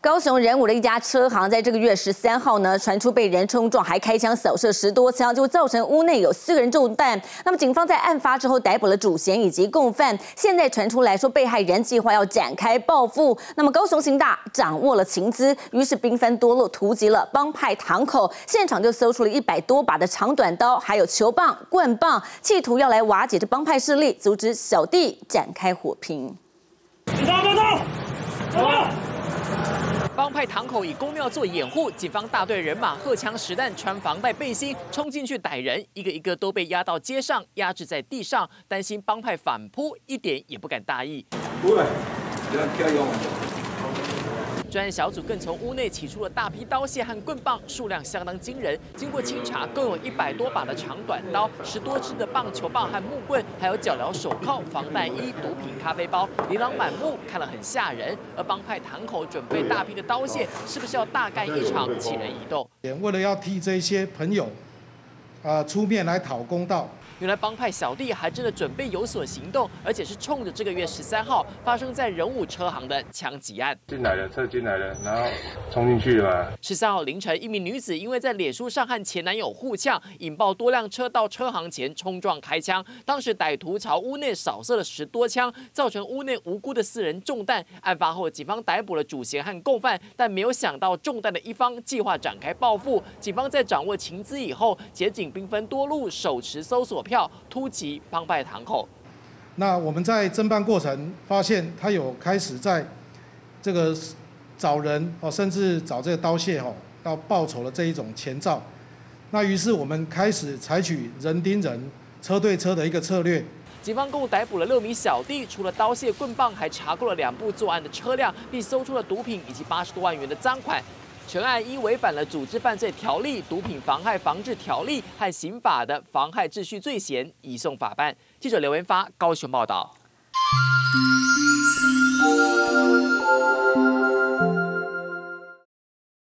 高雄仁武的一家车行，在这个月13号呢，传出被人冲撞，还开枪扫射10多枪，就造成屋内有4个人中弹。那么警方在案发之后逮捕了主嫌以及共犯。现在传出来说，被害人计划要展开报复。那么高雄刑大掌握了情资，于是兵分多路突击了帮派堂口，现场就搜出了100多把的长短刀，还有球棒、棍棒，企图要来瓦解这帮派势力，阻止小弟展开火拼。 走！帮派堂口以公庙做掩护，警方大队人马荷枪实弹，穿防弹背心冲进去逮人，一个一个都被压到街上，压制在地上，担心帮派反扑，一点也不敢大意。专案小组更从屋内起出了大批刀械和棍棒，数量相当惊人。经过清查，共有100多把的长短刀、10多支的棒球棒和木棍，还有脚镣手铐、防弹衣、毒品、咖啡包，琳琅满目，看了很吓人。而帮派堂口准备大批的刀械，是不是要大干一场，起人疑窦？ 为了要替这些朋友，出面来讨公道。 原来帮派小弟还真的准备有所行动，而且是冲着这个月13号发生在仁武车行的枪击案。 进来了，车进来了，然后冲进去了。 13号凌晨，一名女子因为在脸书上和前男友互呛，引爆多辆车到车行前冲撞开枪。当时歹徒朝屋内扫射了10多枪，造成屋内无辜的4人中弹。案发后，警方逮捕了主嫌和共犯，但没有想到中弹的一方计划展开报复。警方在掌握情资以后，检警兵分多路，手持搜索票突击帮派堂口。 那我们在侦办过程发现，他有开始在这个找人甚至找这个刀械要报仇的这一种前兆。那于是我们开始采取人盯人、车对车的一个策略。 警方共逮捕了6名小弟，除了刀械、棍棒，还查扣了2部作案的车辆，并搜出了毒品以及80多万元的赃款。全案因违反了组织犯罪条例、毒品妨害防治条例和刑法的妨害秩序罪嫌，移送法办。记者刘文发高雄报道。